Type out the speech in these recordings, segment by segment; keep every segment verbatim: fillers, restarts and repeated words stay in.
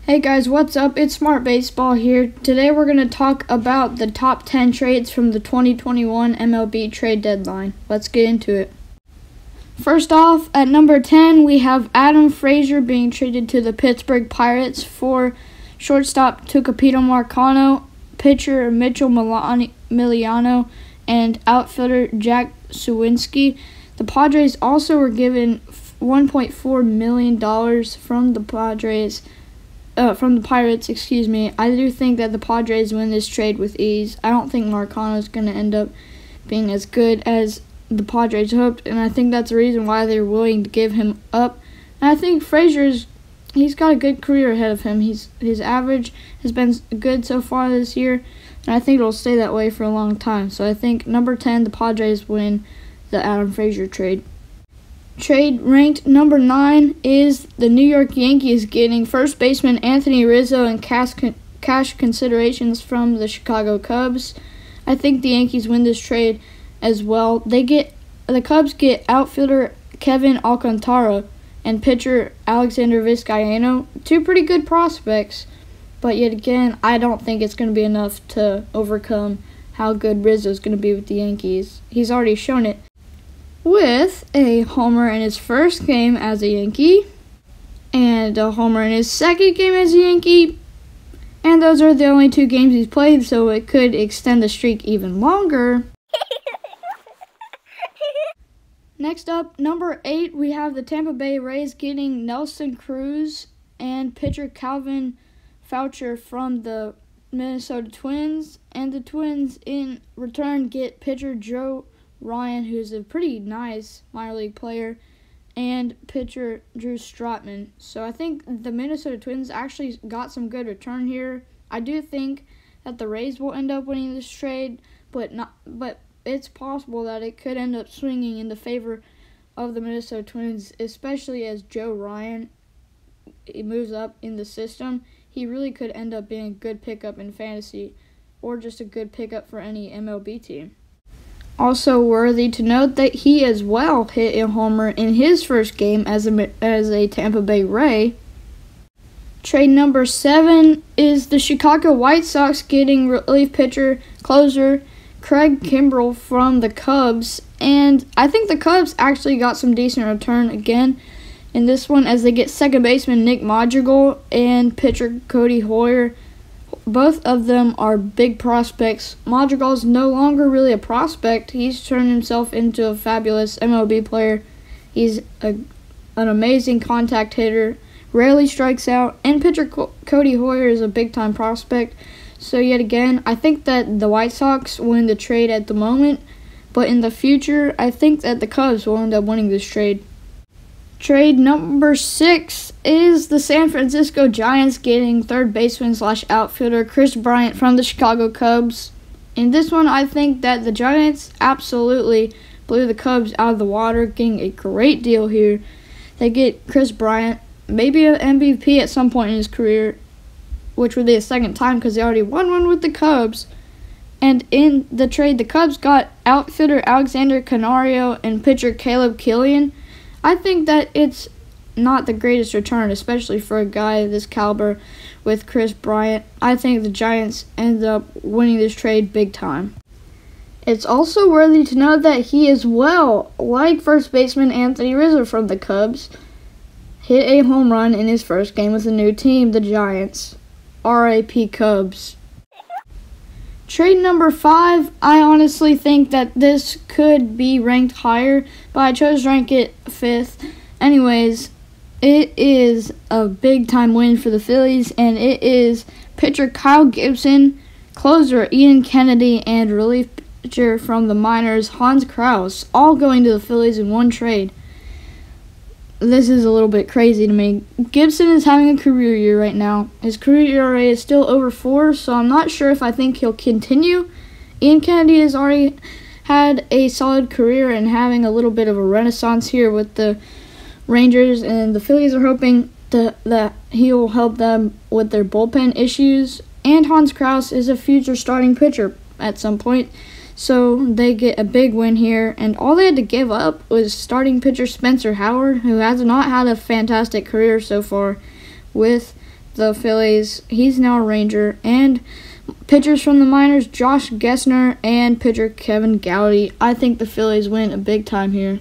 Hey guys, what's up? It's Smart Baseball here. Today we're going to talk about the top ten trades from the twenty twenty-one M L B trade deadline. Let's get into it. First off, at number ten, we have Adam Frazier being traded to the Pittsburgh Pirates for shortstop Tucupita Marcano, pitcher Mitchell Miliano, and outfielder Jack Suwinski. The Padres also were given one point four million dollars from the Padres Uh, from the Pirates, excuse me. I do think that the Padres win this trade with ease. I don't think Marcano is going to end up being as good as the Padres hoped, and I think that's the reason why they're willing to give him up. And I think Frazier's, he's got a good career ahead of him. He's his average has been good so far this year, and I think it'll stay that way for a long time. So I think number ten, the Padres win the Adam Frazier trade. Trade ranked number nine is the New York Yankees getting first baseman Anthony Rizzo and cash, con- cash considerations from the Chicago Cubs. I think the Yankees win this trade as well. They get the Cubs get outfielder Kevin Alcantara and pitcher Alexander Vizcaino, two pretty good prospects. But yet again, I don't think it's going to be enough to overcome how good Rizzo is going to be with the Yankees. He's already shown it with a homer in his first game as a Yankee and a homer in his second game as a Yankee, and those are the only two games he's played, so it could extend the streak even longer. Next up, number eight, we have the Tampa Bay Rays getting Nelson Cruz and pitcher Calvin Foucher from the Minnesota Twins, and the Twins in return get pitcher Joe Ryan, who's a pretty nice minor league player, and pitcher Drew Strotman. So I think the Minnesota Twins actually got some good return here. I do think that the Rays will end up winning this trade, but not. But it's possible that it could end up swinging in the favor of the Minnesota Twins, especially as Joe Ryan he moves up in the system. He really could end up being a good pickup in fantasy, or just a good pickup for any M L B team. Also worthy to note that he as well hit a homer in his first game as a, as a Tampa Bay Ray. Trade number seven is the Chicago White Sox getting relief pitcher closer Craig Kimbrell from the Cubs. And I think the Cubs actually got some decent return again in this one, as they get second baseman Nick Madrigal and pitcher Cody Hoyer. Both of them are big prospects. Madrigal's no longer really a prospect. He's turned himself into a fabulous M L B player. He's a, an amazing contact hitter, rarely strikes out, and pitcher Co- Cody Hoyer is a big-time prospect. So yet again, I think that the White Sox win the trade at the moment, but in the future, I think that the Cubs will end up winning this trade. Trade number six is the San Francisco Giants getting third baseman slash outfielder Kris Bryant from the Chicago Cubs. In this one, I think that the Giants absolutely blew the Cubs out of the water, getting a great deal here. They get Kris Bryant, maybe an M V P at some point in his career, which would be a second time because they already won one with the Cubs. And in the trade, the Cubs got outfielder Alexander Canario and pitcher Caleb Killian. I think that it's not the greatest return, especially for a guy of this caliber with Kris Bryant. I think the Giants end up winning this trade big time. It's also worthy to note that he as well, like first baseman Anthony Rizzo from the Cubs, hit a home run in his first game with a new team, the Giants. R I P Cubs. Trade number five, I honestly think that this could be ranked higher, but I chose to rank it fifth. Anyways, it is a big-time win for the Phillies, and it is pitcher Kyle Gibson, closer Ian Kennedy, and relief pitcher from the minors Hans Kraus, all going to the Phillies in one trade. This is a little bit crazy to me. Gibson is having a career year right now. His career E R A is still over four, so I'm not sure if I think he'll continue. Ian Kennedy has already had a solid career and having a little bit of a renaissance here with the Rangers, and the Phillies are hoping to, that he will help them with their bullpen issues. And Hans Kraus is a future starting pitcher at some point. So they get a big win here, and all they had to give up was starting pitcher Spencer Howard, who has not had a fantastic career so far with the Phillies. He's now a Ranger. And pitchers from the minors, Josh Gessner and pitcher Kevin Gowdy. I think the Phillies win a big time here.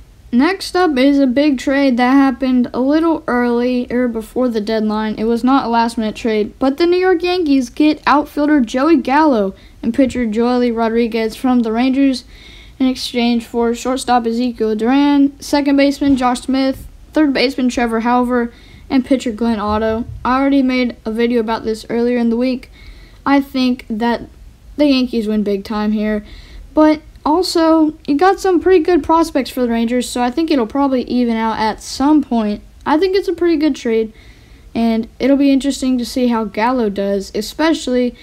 Next up is a big trade that happened a little early or before the deadline. It was not a last-minute trade, but the New York Yankees get outfielder Joey Gallo and pitcher Joely Rodriguez from the Rangers in exchange for shortstop Ezekiel Duran, second baseman Josh Smith, third baseman Trevor Hauver, and pitcher Glenn Otto. I already made a video about this earlier in the week. I think that the Yankees win big time here, but also, you got some pretty good prospects for the Rangers, so I think it'll probably even out at some point. I think it's a pretty good trade, and it'll be interesting to see how Gallo does, especially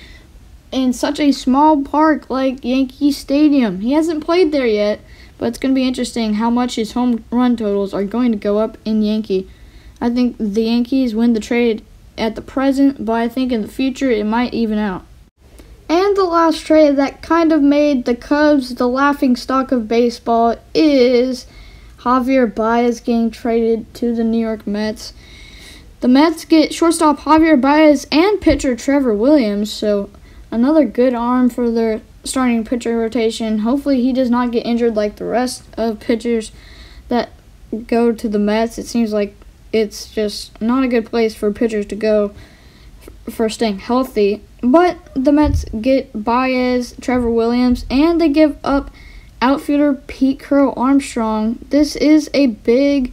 in such a small park like Yankee Stadium. He hasn't played there yet, but it's going to be interesting how much his home run totals are going to go up in Yankee. I think the Yankees win the trade at the present, but I think in the future it might even out. And the last trade that kind of made the Cubs the laughingstock of baseball is Javier Baez getting traded to the New York Mets. The Mets get shortstop Javier Baez and pitcher Trevor Williams, so another good arm for their starting pitcher rotation. Hopefully he does not get injured like the rest of pitchers that go to the Mets. It seems like it's just not a good place for pitchers to go for staying healthy. But the Mets get Baez, Trevor Williams, and they give up outfielder Pete Crow Armstrong. This is a big,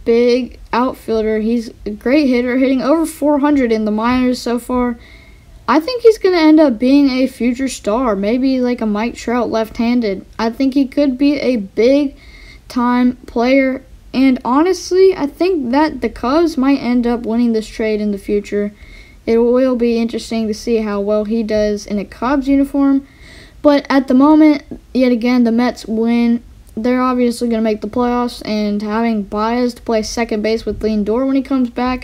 big outfielder. He's a great hitter, hitting over four hundred in the minors so far. I think he's going to end up being a future star, maybe like a Mike Trout left-handed. I think he could be a big-time player. And honestly, I think that the Cubs might end up winning this trade in the future. It will be interesting to see how well he does in a Cubs uniform. But at the moment, yet again, the Mets win. They're obviously going to make the playoffs, and having Baez to play second base with Lindor when he comes back,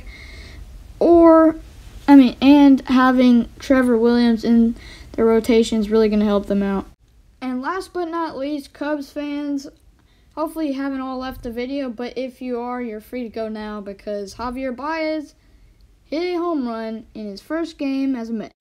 or, I mean, and having Trevor Williams in the rotation is really going to help them out. And last but not least, Cubs fans, hopefully you haven't all left the video, but if you are, you're free to go now because Javier Baez hit a home run in his first game as a Met.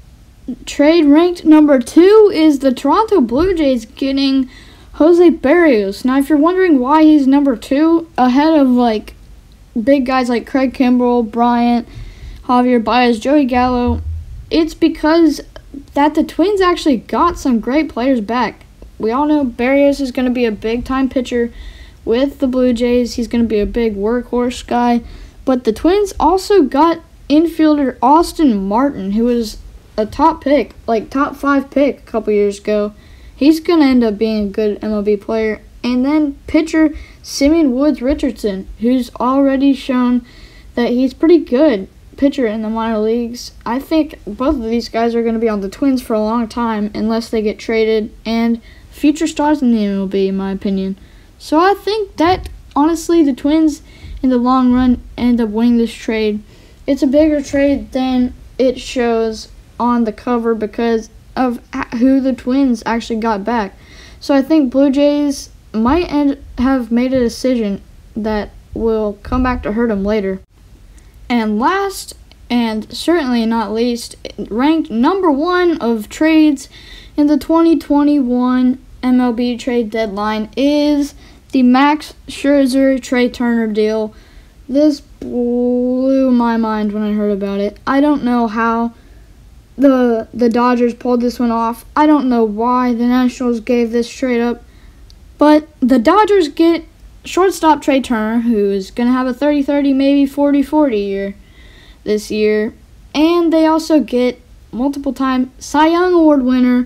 Trade ranked number two is the Toronto Blue Jays getting Jose Berrios. Now, if you're wondering why he's number two, ahead of like big guys like Craig Kimbrell, Bryant, Javier Baez, Joey Gallo, it's because that the Twins actually got some great players back. We all know Berrios is going to be a big-time pitcher with the Blue Jays. He's going to be a big workhorse guy. But the Twins also got infielder Austin Martin, who was a top pick, like top five pick a couple years ago. He's going to end up being a good M L B player. And then pitcher Simeon Woods Richardson, who's already shown that he's pretty good pitcher in the minor leagues. I think both of these guys are going to be on the Twins for a long time unless they get traded, and future stars in the M L B, in my opinion. So I think that, honestly, the Twins in the long run end up winning this trade. It's a bigger trade than it shows on the cover because of who the Twins actually got back. So I think Blue Jays might end, have made a decision that will come back to hurt them later. And last, and certainly not least, ranked number one of trades in the twenty twenty-one M L B trade deadline is the Max Scherzer Trey Turner deal. This blew my mind when I heard about it. I don't know how the the Dodgers pulled this one off. I don't know why the Nationals gave this trade up. But the Dodgers get shortstop Trey Turner, who is going to have a thirty thirty, maybe forty forty year this year. And they also get multiple-time Cy Young Award winner.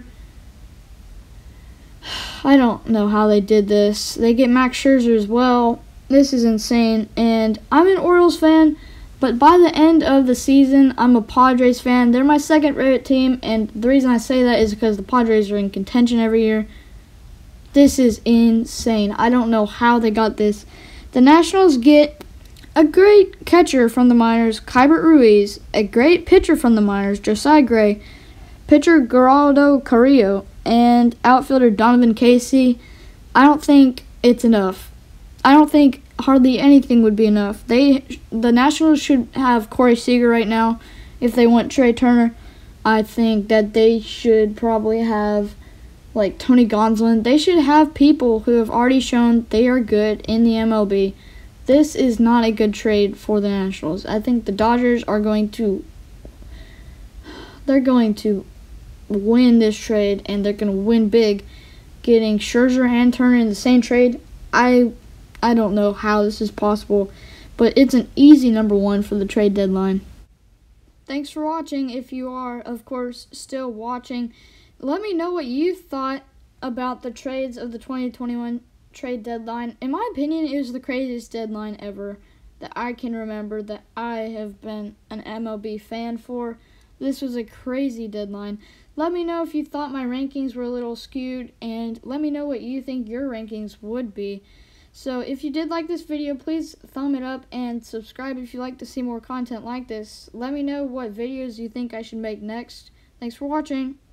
I don't know how they did this. They get Max Scherzer as well. This is insane. And I'm an Orioles fan, but by the end of the season, I'm a Padres fan. They're my second favorite team, and the reason I say that is because the Padres are in contention every year. This is insane. I don't know how they got this. The Nationals get a great catcher from the minors, Keibert Ruiz, a great pitcher from the minors, Josiah Gray, pitcher Geraldo Carrillo, and outfielder Donovan Casey. I don't think it's enough. I don't think hardly anything would be enough. They, the Nationals should have Corey Seager right now if they want Trey Turner. I think that they should probably have like Tony Gonsolin. They should have people who have already shown they are good in the M L B. This is not a good trade for the Nationals. I think the Dodgers are going to they're going to win this trade, and they're going to win big, getting Scherzer and Turner in the same trade. I I don't know how this is possible, but it's an easy number one for the trade deadline. Thanks for watching. If you are, of course, still watching, let me know what you thought about the trades of the twenty twenty-one trade deadline. In my opinion, it was the craziest deadline ever that I can remember that I have been an M L B fan for. This was a crazy deadline. Let me know if you thought my rankings were a little skewed, and let me know what you think your rankings would be. So if you did like this video, please thumb it up and subscribe if you'd like to see more content like this. Let me know what videos you think I should make next. Thanks for watching.